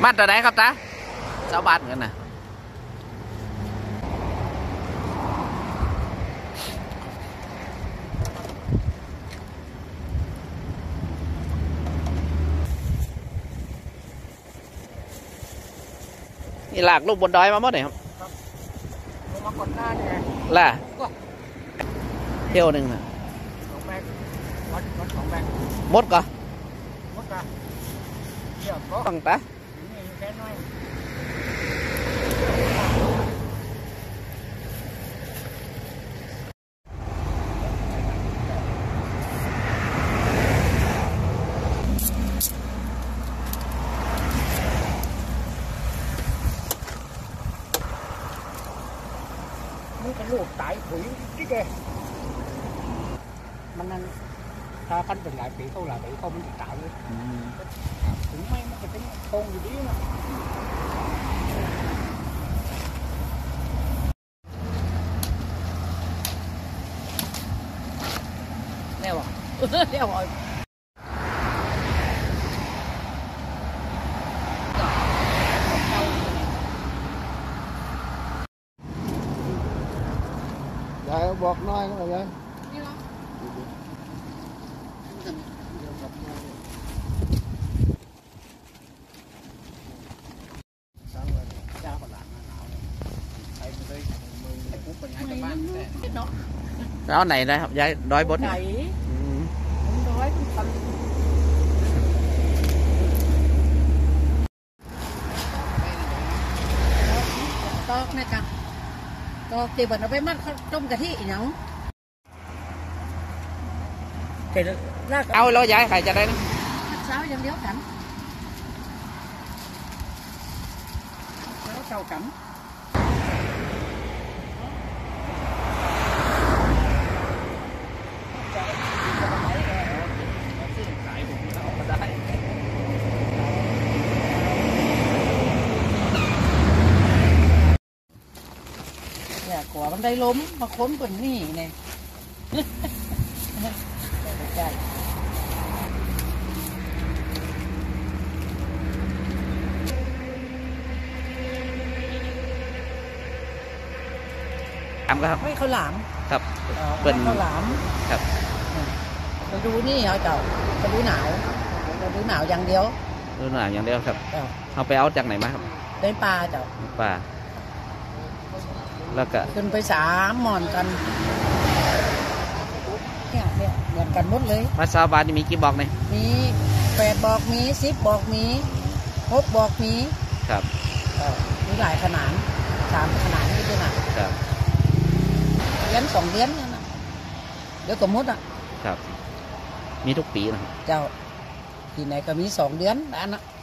มัดตัวไหนครับตาเจ้าบาทกันนะนี่หลากลูกบนดอยมาหมดเลยครับลงมาก่อนหน้าเนี่ยล่ะเที่ยวหนึ่งนะ 2 แบงวัด2 แบงมดก่อนมดก่อนเดี๋ยวก็ฟังตานี่แค่น้อยมันเป็นลูกตายปุ๋ยที่แกมันนั่นถ้ากันเป็นหลายปีเขามันจะตายเลยถึงไม่มันก็ถึงคงอยู่ดีนะแน่วะแน่วะยายบอกน้อยก็เลยนี่เหรอแล้วไหนนะครับยายดอยบดไหนดอยมันทันตอกนะจ๊ะตอกตีบันเอาไปมัดต้มกะทิอีกอย่างเอาแล้วยายใครจะได้นะเช้าอย่างเดียวกันแล้วเช้ากันเนี่ยกว่ามันได้ล้มมาค้นบนนี่เนี่ยใช่ครับไม่ข้าวหลามครับเป็นข้าวหลามครับเราดูนี่เหรอเจ้าเราดูหนาวอย่างเดียวดูหนาวอย่างเดียวครับเอาไปเอาจากไหนมาครับได้ปลาเจ้าปลาแล้วก็ขึ้นไป3 หม่อนกันเนี่ยเหมือนกันหมดเลยมาซาบานมีกี่บอกเนี่ยมี8 บอกมี10 บอกมี6 บอกมีครับมีหลายขนาด3 ขนาดนี่ด้วยนะครับเลี้ยง2 เลี้ยงนั่นนะเดี๋ยวก็หมดครับมีทุกปีนะครับเจ้าที่ไหนก็มี2 เดือนอันนั้น